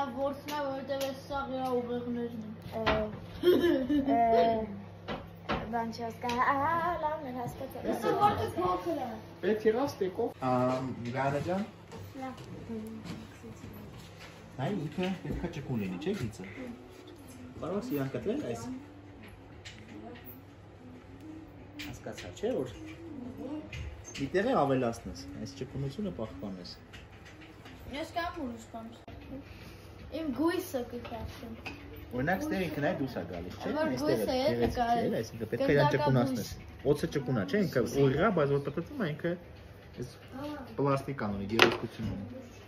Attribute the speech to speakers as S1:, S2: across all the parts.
S1: Նա որցնա, որովհետև այս սաղ իրա ուղեղներն են։
S2: Բան չհասկա, լավն էր հասկացա։
S1: Ես որտե փոքր է։
S3: Պետք եղավ ստեկով։ Գարա ջան։
S2: Լավ։
S3: Հայ ինքը պետքա ճկուն լինի, չէ՞ գիծը։ Կարող ես իրան կտրել այս։ Հասկացա, չէ՞ որ դիտեղ է ավելացնես, այս ճկունությունը պահպանես։
S1: Ես կամ ուրիշ բան։ Իմ գույսը կքաշեմ։
S3: Օրինակ ստեղ ինքն է դուրս է գալիս, չէ՞։
S1: Որ գույսը է նկարել։
S3: Այսինքն պետք է իրան ճկունացնես։ Օծը ճկունա, չէ՞, ինքը ուղիղ է, բայց որ պատտվում է ինքը այս պլաստիկան ունի, գերեզգություն ունի։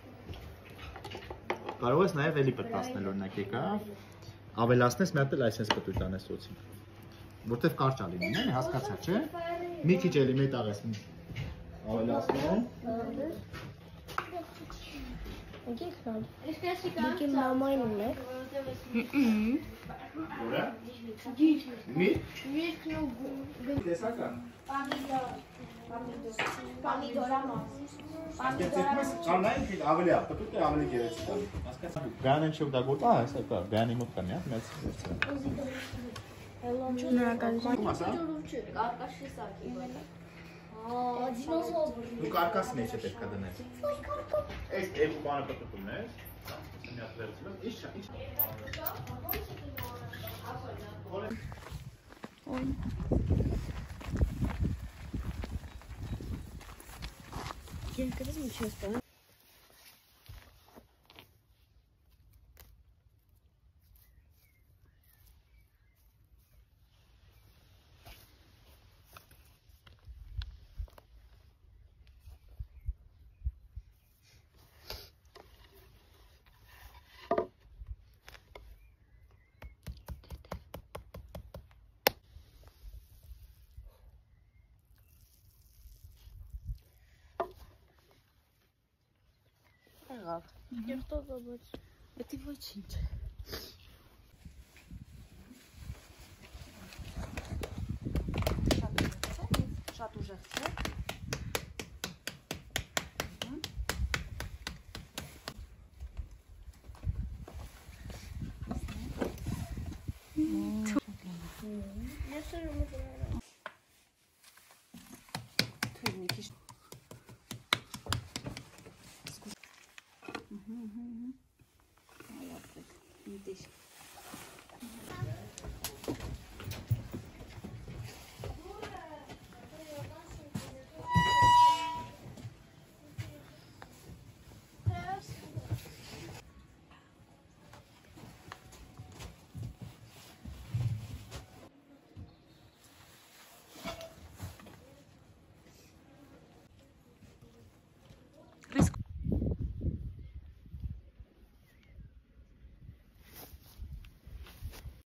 S3: Կարող ես նաև էլի պտտացնել, օրինակ եկա, ավելացնես մի հատ էլ այսպես պտույտ անես օծին։ Որտեվ կարճ է լինի, հասկացա, չէ՞։ Մի քիչ էլի մետաղ ես ավելացնում։
S2: Եկեք լավ։
S1: Ինչպես
S2: Դուք իմ մամային ունեք։
S3: Որը։ Մի։ Տեսակա։
S1: Պամիդորամաս։
S3: Կանայք ավելի է, պտուտը ավելի գեղեցիկ է։ Հասկացա։ Գանեն չօգտագործա, հեսա կա, գանի մոտ կան, մեծ։
S2: Շնորհակալություն։
S1: Կարկաշի սակի։
S3: Դու կարկաս մեջ է պետք է դնես։ Այս երկու բանը պտուտում ես։ Մի հատ վերցնում ես, ինչ։
S2: Երկրից մի չես տա։ Եղավ։
S1: Երտով բայց։
S2: Պետք է ոչինչ։ Շատ ուժեղ չէ։
S1: Ես ուրեմն
S2: Թույլ մի քիչ։ Ալապետ, դիշ։